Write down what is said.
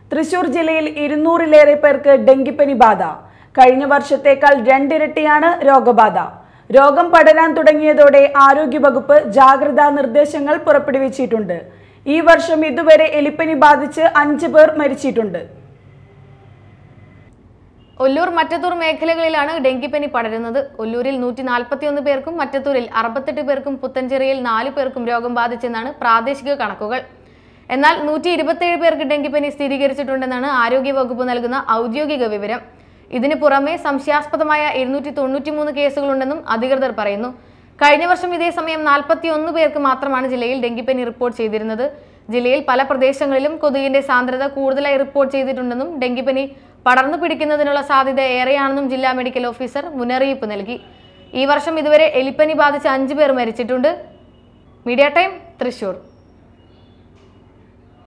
തൃശൂർ ജില്ലയിൽ 200-ലേറെ പേർക്ക് ഡെങ്കിപ്പനി ബാധ. കഴിഞ്ഞ വർഷത്തേക്കാൾ 2 ഇരട്ടിയാണ് രോഗബാധ. രോഗം പടരാൻ തുടങ്ങിയതോടെ ആരോഗ്യവകുപ്പ് ജാഗ്രതാ നിർദ്ദേശങ്ങൾ പുറപ്പെടുവിച്ചിട്ടുണ്ട്. ഈ വർഷം ഇതുവരെ എലിപ്പനി ബാധിച്ച് 5 പേർ മരിച്ചിട്ടുണ്ട്. ഒല്ലൂർ മറ്റത്തൂർ മേഖലകളിലാണ് ഡെങ്കിപ്പനി പടരുന്നത്. ഒല്ലൂരിൽ 141 പേർക്കും മറ്റത്തൂരിൽ 68 പേർക്കും പുത്തഞ്ചേരിയിൽ 4 പേർക്കും രോഗം ബാധിച്ചെന്നാണ് പ്രാദേശിക കണക്കുകൾ. എന്നാൽ 127 പേർക്ക് ഡെങ്കിപ്പനി സ്ഥിരീകരിച്ചിട്ടുണ്ടെന്നാണ് ആരോഗ്യവകുപ്പ് നൽകുന്ന ഔദ്യോഗിക വിവരം. ഇതിന് പുറമെ സംശയാസ്പദമായ 293 കേസുകളുണ്ടെന്നും അധികൃതർ പറയുന്നു. കഴിഞ്ഞ വർഷം ഇതേ സമയം 41 പേർക്ക് മാത്രമാണ് ജില്ലയിൽ ഡെങ്കിപ്പനി റിപ്പോർട്ട് ചെയ്തിരുന്നത്. ജില്ലയിൽ പല പ്രദേശങ്ങളിലും കൊതുകിന്റെ സാന്ദ്രത കൂടുതലായി റിപ്പോർട്ട് ചെയ്തിട്ടുണ്ടെന്നും ഡെങ്കിപ്പനി പടർന്നു പിടിക്കുന്നതിനുള്ള സാധ്യത ഏറെയാണെന്നും ജില്ലാ മെഡിക്കൽ ഓഫീസർ മുന്നറിയിപ്പ് നൽകി. ഈ വർഷം ഇതുവരെ എലിപ്പനി ബാധിച്ച് 5 പേർ മരിച്ചിട്ടുണ്ട്. Media time, Thrissur.